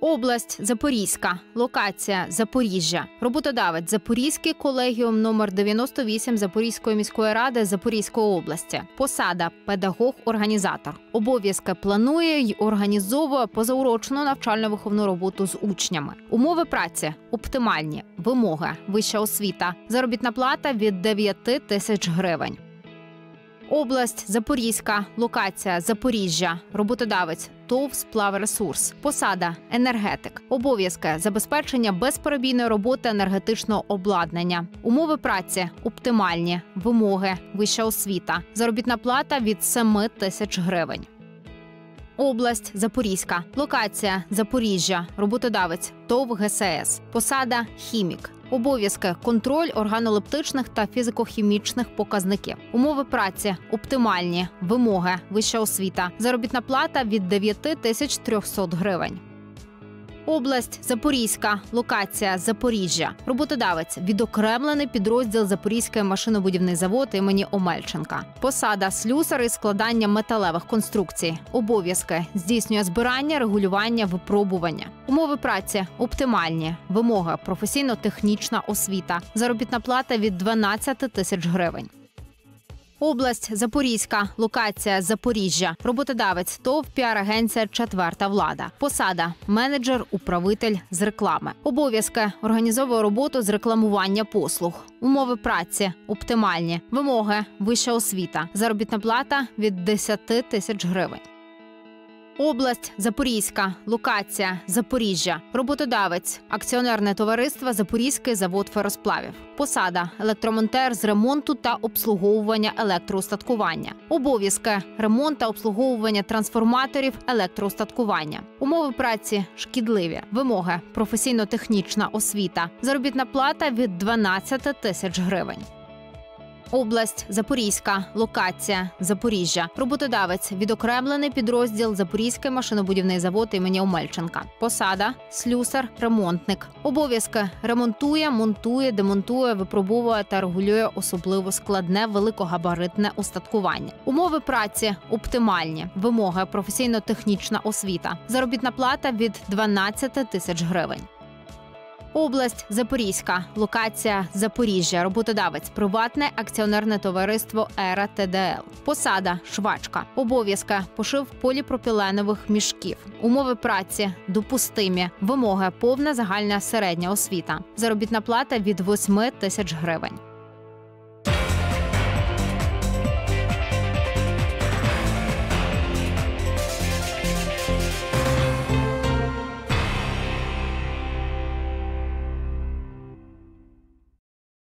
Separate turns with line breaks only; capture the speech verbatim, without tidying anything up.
Область – Запорізька. Локація – Запоріжжя. Роботодавець – Запорізький колегіум номер дев'яносто вісім Запорізької міської ради Запорізької області. Посада – педагог-організатор. Обов'язки – планує й організовує позаурочну навчально-виховну роботу з учнями. Умови праці – оптимальні. Вимоги – вища освіта. Заробітна плата – від дев'яти тисяч гривень. Область – Запорізька. Локація – Запоріжжя. Роботодавець – ТОВ «Сплавресурс». Посада – енергетик. Обов'язки – забезпечення безперебійної роботи енергетичного обладнання. Умови праці – оптимальні. Вимоги – вища освіта. Заробітна плата – від семи тисяч гривень. Область – Запорізька. Локація – Запоріжжя. Роботодавець – ТОВ «ГСС». Посада – хімік. Обов'язки – контроль органолептичних та фізико-хімічних показників. Умови праці – оптимальні. Вимоги – вища освіта. Заробітна плата – від дев'яти тисяч трьохсот гривень. Область – Запорізька. Локація – Запоріжжя. Роботодавець – відокремлений підрозділ Запорізький машинобудівний завод імені Омельченка. Посада – слюсар із складання металевих конструкцій. Обов'язки – здійснює збирання, регулювання, випробування. Умови праці – оптимальні. Вимоги – професійно-технічна освіта. Заробітна плата – від дванадцяти тисяч гривень. Область – Запорізька. Локація – Запоріжжя. Роботодавець – ТОВ «Піар-агенція Четверта влада». Посада – менеджер, управитель з реклами. Обов'язки – організовує роботу з рекламування послуг. Умови праці – оптимальні. Вимоги – вища освіта. Заробітна плата – від десяти тисяч гривень. Область – Запорізька. Локація – Запоріжжя. Роботодавець – акціонерне товариство «Запорізький завод феросплавів». Посада – електромонтер з ремонту та обслуговування електроустаткування. Обов'язки – ремонт та обслуговування трансформаторів електроустаткування. Умови праці – шкідливі. Вимоги – професійно-технічна освіта. Заробітна плата – від дванадцяти тисяч гривень. Область – Запорізька. Локація – Запоріжжя. Роботодавець – відокремлений підрозділ Запорізький машинобудівний завод імені Омельченка. Посада – слюсар, ремонтник. Обов'язки – ремонтує, монтує, демонтує, випробовує та регулює особливо складне великогабаритне устаткування. Умови праці – оптимальні. Вимоги – професійно-технічна освіта. Заробітна плата – від дванадцяти тисяч гривень. Область – Запорізька. Локація – Запоріжжя. Роботодавець – приватне акціонерне товариство «Ера ТДЛ». Посада – швачка. Обов'язки – пошив поліпропіленових мішків. Умови праці – допустимі. Вимоги – повна загальна середня освіта. Заробітна плата – від восьми тисяч гривень.